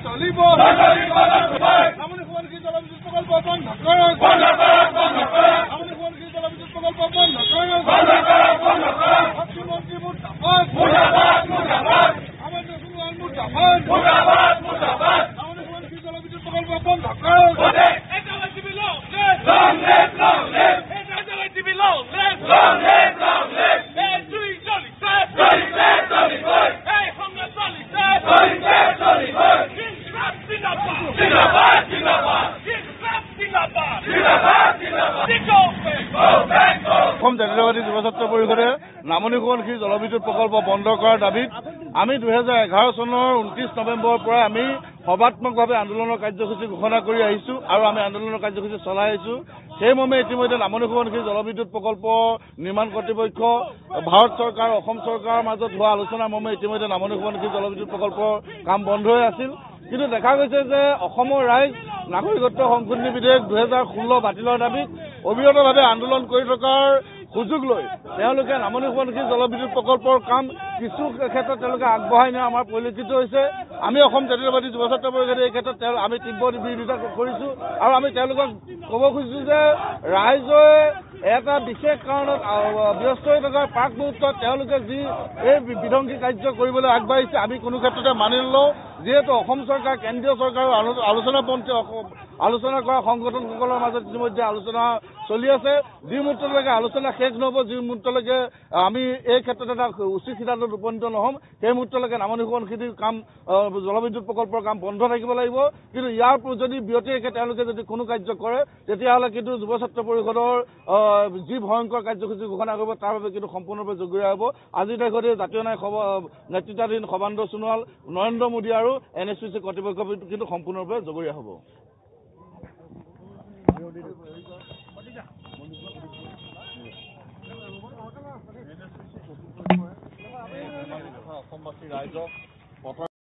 অসম জাতীয়তাবাদী যুৱ ছাত্ৰ পৰিষদে নামনি সোৱণশিৰি জলবিদ্যুৎ প্ৰকল্প বন্ধ কৰাৰ দাবীত আমি 2011 চনৰ 29 নৱেম্বৰৰ পৰা আমি সৰ্বাত্মকভাৱে আন্দোলনৰ কাৰ্যসূচী ঘোষণা কৰি আহিছো আৰু আমি আন্দোলনৰ কাৰ্যসূচী চলাই আহিছো। সেইমৰ্মে ইতিমধ্যে নামনি সোৱণশিৰি জলবিদ্যুৎ প্ৰকল্প নিৰ্মাণ কৰ্তৃপক্ষ ভাৰত চৰকাৰ অসম চৰকাৰৰ মাজত হোৱা আলোচনাৰ মৰ্মে ইতিমধ্যে নামনি সোৱণশিৰি জলবিদ্যুৎ প্ৰকল্পৰ কাম বন্ধ হৈ আছিল। কিন্তু দেখা গৈছে যে অসমৰ ৰাইজ নাগৰিকত্ব সংশোধনী বিধেয়ক 2016 বাতিলৰ দাবীত অবিৰতভাৱে আন্দোলন কৰি থকাৰ সুযোগ লৈ তেওঁলোকে নামনি সোৱণশিৰি জলবিদ্যুৎ প্ৰকল্পৰ কাম কিছু ক্ষেত্ৰত তেওঁলোকে আগবঢ়াই নিয়া আমাৰ পৰিলক্ষিত হৈছে। আমি অসম জাতীয়তাবাদী যুৱ ছাত্ৰ পৰিষদে এই ক্ষেত্ৰত আমি তীব্ৰ বিৰোধিতা কৰিছোঁ আৰু আমি তেওঁলোকক ক'ব খুজিছোঁ যে ৰাইজে এটা বিশেষ কাৰণত ব্যস্ত হৈ থকাৰ প্ৰাক মুহূৰ্তত তেওঁলোকে যি এই বিধ্বংসী কাৰ্য কৰিবলৈ আগবাঢ়িছে আমি কোনো ক্ষেত্ৰতে মানি নলওঁ। যিহেতু অসম চৰকাৰ কেন্দ্ৰীয় চৰকাৰৰ আলোচনা কৰা সংগঠনসকলৰ মাজত ইতিমধ্যে আলোচনা চলি আছে। যি মুহূৰ্তলৈকে আলোচনা শেষ নহ'ব, যি মুহূৰ্তলৈকে আমি এই ক্ষেত্ৰত এটা উচিত সিদ্ধান্তত উপনীত নহ'ম, সেই মুহূৰ্তলৈকে নামনি সোৱণশিৰিৰ কাম জলবিদ্যুৎ প্ৰকল্পৰ কাম বন্ধ থাকিব লাগিব। কিন্তু ইয়াৰ যদি বিৰতি ৰাখে তেওঁলোকে যদি কোনো কাৰ্য কৰে তেতিয়াহ'লে কিন্তু যুৱ ছাত্ৰ পৰিষদৰ যি ভয়ংকৰ কাৰ্যসূচী ঘোষণা কৰিব তাৰ বাবে কিন্তু সম্পূৰ্ণৰূপে জগৰীয়া হ'ব। আজিৰ তাৰিখতে জাতীয় নায়ক নেতৃত্বাধীন সৰ্বানন্দ সোণোৱাল, নৰেন্দ্ৰ মোদী আৰু NHPC কৰ্তৃপক্ষ কিন্তু সম্পূৰ্ণৰূপে জগৰীয়া হ'ব। অসমবাসী ৰাইজক